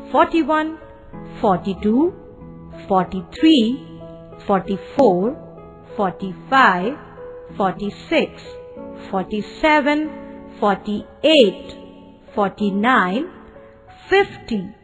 41, 42, 43, 44, 45, 46, 47, 48, 49, 50,